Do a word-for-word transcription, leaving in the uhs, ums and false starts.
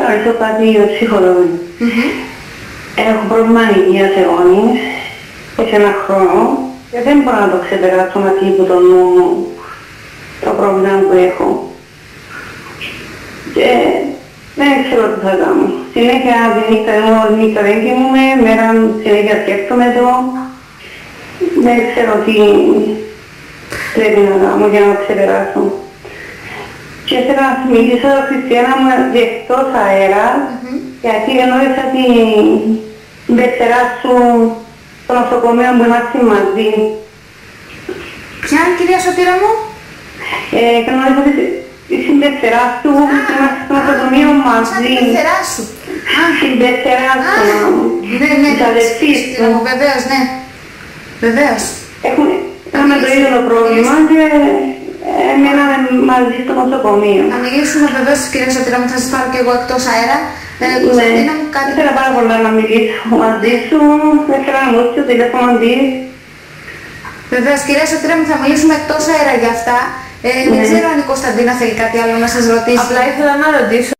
ρωτήσω κάτι ψυχολόγο. Mm-hmm. Έχω πρόβλημα υγείας αιώνης σε ένα χρόνο και δεν μπορώ να το ξεπεράσω να φύγει από το νου μου το πρόβλημα που έχω. Και δεν ξέρω τι θα κάνω. Συνέχεια τη νύχτα, ενώ όλη νύχτα δεν κοιμούμαι, μέρα συνέχεια σκέφτομαι το. Δεν ξέρω τι πρέπει να κάνω για να το ξεπεράσω. Και θέλω να μιλήσω, Χριστιανά μου, για εκτός αέρα, Mm-hmm. γιατί γνώρισα την πεθερά σου στο νοσοκομείο που είμαστε μαζί. Ποια, κυρία Σωτήρα μου? Ε, γνώρισα τη συμπεθερά σου που είμαστε στο νοσοκομείο μαζί. Σαν την πεθερά σου. Την πεθερά σου, μάμου. Ναι, ναι, της αδερφής σου. βεβαίως, ναι. Βεβαίως. Έχουμε το ίδιο πρόβλημα και έμεναμε μαζί στο νοσοκομείο. Να μιλήσουμε βεβαίως, κυρία Σωτήρα μου, θα σας πάρω και εγώ εκτός αέρα. Ε, Κωνσταντίνα μου, κάτι... Ήθελα πάρα πολλά να μιλήσω μαζί σου, ήθελα να μου δώσεις το τηλέφωνο της. Βεβαίως, κυρία Σωτήρα μου, θα μιλήσουμε εκτός αέρα για αυτά. Ε, δεν ξέρω αν η Κωνσταντίνα θέλει κάτι άλλο να σας ρωτήσει. Απλά ήθελα να ρωτήσω